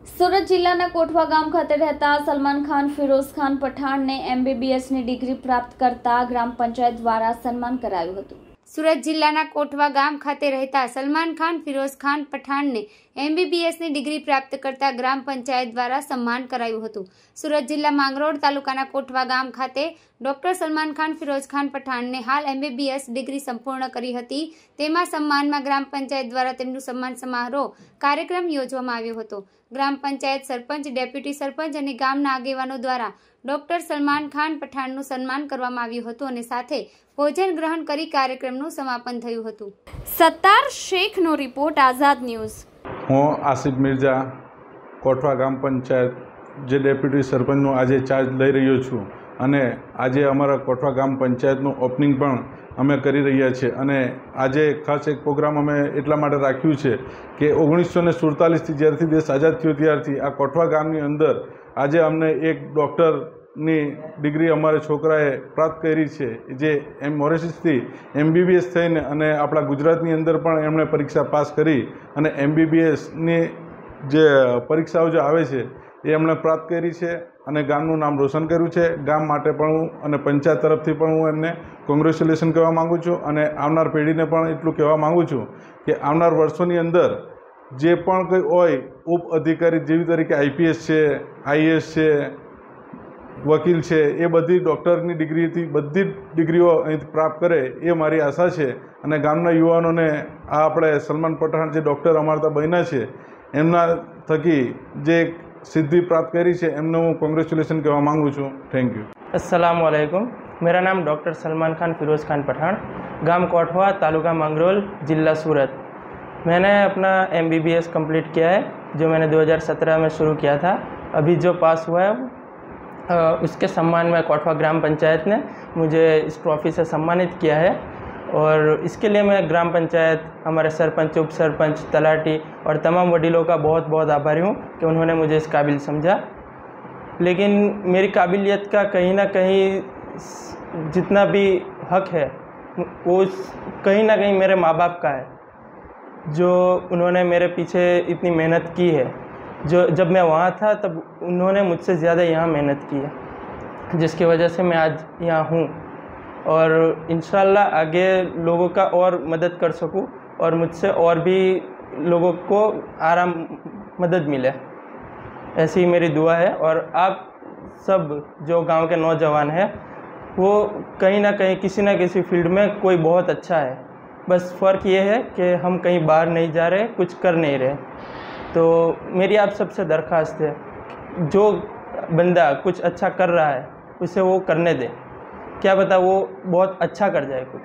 સુરત જિલ્લાના કોઠવા ગામ ખાતે રહેતા સલમાન ખાન ફિરોઝ ખાન પઠાણને MBBSની ડિગ્રી પ્રાપ્ત કરતા ગ્રામ પંચાયત દ્વારા સન્માન કરાયું હતું। સુરત જિલ્લાના કોઠવા ગામ ખાતે રહેતા સલમાન ખાન ફિરોઝ ખાન પઠાણને MBBSની ડિગ્રી પ્રાપ્ત કરતા ગ્રામ પંચાયત દ્વારા સન્માન કરાયું હતું। સુરત જિલ્લા માંગરોળ તાલુકાના કોઠવા ગામ ખાતે ડોક્ટર સલમાન ખાન ફિરોઝ ખાન પઠાણને હાલ MBBS ડિગ્રી સંપૂર્ણ કરી હતી। તેમાં સન્માનમાં ગ્રામ પંચાયત દ્વારા તેમનું સન્માન સમારોહ કાર્યક્રમ યોજવામાં આવ્યો હતો। ગ્રામ પંચાયત સરપંચ, ડેપ્યુટી સરપંચ અને ગામના આગેવાનો દ્વારા ડોક્ટર સલમાન ખાન પઠાણનું સન્માન કરવામાં આવ્યું હતું અને સાથે ભોજન ગ્રહણ કરી કાર્યક્રમનું સમાપન થયું હતું। સત્તાર શેખનો રિપોર્ટ, આઝાદ ન્યૂઝ। હું આસિફ મિર્ઝા, કોઠવા ગામ પંચાયત જે ડેપ્યુટી સરપંચનું આજે ચાર્જ લઈ રહ્યો છું અને આજે અમારા કોઠવા ગામ પંચાયતનું ઓપનિંગ પણ અમે કરી રહ્યા છીએ અને આજે ખાસ એક પ્રોગ્રામ અમે એટલા માટે રાખ્યું છે કે 1947થી જ્યારથી દેશ આઝાદ થયો ત્યારથી આ કોઠવા ગામની અંદર આજે અમને એક ડૉક્ટરની ડિગ્રી અમારા છોકરાએ પ્રાપ્ત કરી છે, જે મોરેશિસથી MBBS થઈને અને આપણા ગુજરાતની અંદર પણ એમણે પરીક્ષા પાસ કરી અને MBBSની જે પરીક્ષાઓ જે આવે છે એ એમણે પ્રાપ્ત કરી છે અને ગામનું નામ રોશન કર્યું છે। ગામ માટે પણ હું અને પંચાયત તરફથી પણ હું એમને કોંગ્રેચ્યુલેશન કહેવા માગું છું અને આવનાર પેઢીને પણ એટલું કહેવા માગું છું કે આવનાર વર્ષોની અંદર જે પણ કંઈ હોય ઉપ અધિકારી જેવી તરીકે IPS છે, IAS છે, વકીલ છે, એ બધી ડૉક્ટરની ડિગ્રીથી બધી જ ડિગ્રીઓ અહીંથી પ્રાપ્ત કરે એ મારી આશા છે અને ગામના યુવાનોને આ આપણે સલમાન પઠાણ જે ડૉક્ટર અમારા બન્યા છે એમના થકી જે सिद्धि प्राप्त करी है एमने हूँ कॉन्ग्रेचुलेशन कहवा मांगू छूँ। Thank you. अस्सलाम वालेकुम। मेरा नाम डॉक्टर सलमान खान फिरोज़ खान पठान, गांव कोठवा, तालुका मंगरोल, जिला सूरत। मैंने अपना MBBS कंप्लीट किया है जो मैंने 2017 में शुरू किया था। अभी जो पास हुआ है उसके सम्मान में कोठवा ग्राम पंचायत ने मुझे इस ट्रॉफ़ी से सम्मानित किया है और इसके लिए मैं ग्राम पंचायत, हमारे सरपंच, उप सरपंच, तलाटी और तमाम वडीलों का बहुत बहुत आभारी हूँ कि उन्होंने मुझे इस काबिल समझा। लेकिन मेरी काबिलियत का कहीं ना कहीं जितना भी हक है वो कहीं ना कहीं मेरे माँ बाप का है, जो उन्होंने मेरे पीछे इतनी मेहनत की है। जो जब मैं वहाँ था तब उन्होंने मुझसे ज़्यादा यहाँ मेहनत की है, जिसकी वजह से मैं आज यहाँ हूँ और इंशाल्लाह आगे लोगों का और मदद कर सकूं और मुझसे और भी लोगों को आराम मदद मिले, ऐसी मेरी दुआ है। और आप सब जो गांव के नौजवान हैं वो कहीं ना कहीं किसी न किसी फील्ड में कोई बहुत अच्छा है, बस फ़र्क ये है कि हम कहीं बाहर नहीं जा रहे, कुछ कर नहीं रहे। तो मेरी आप सबसे दरख्वास्त है, जो बंदा कुछ अच्छा कर रहा है उसे वो करने दे, क्या पता वो बहुत अच्छा कर जाए कुछ।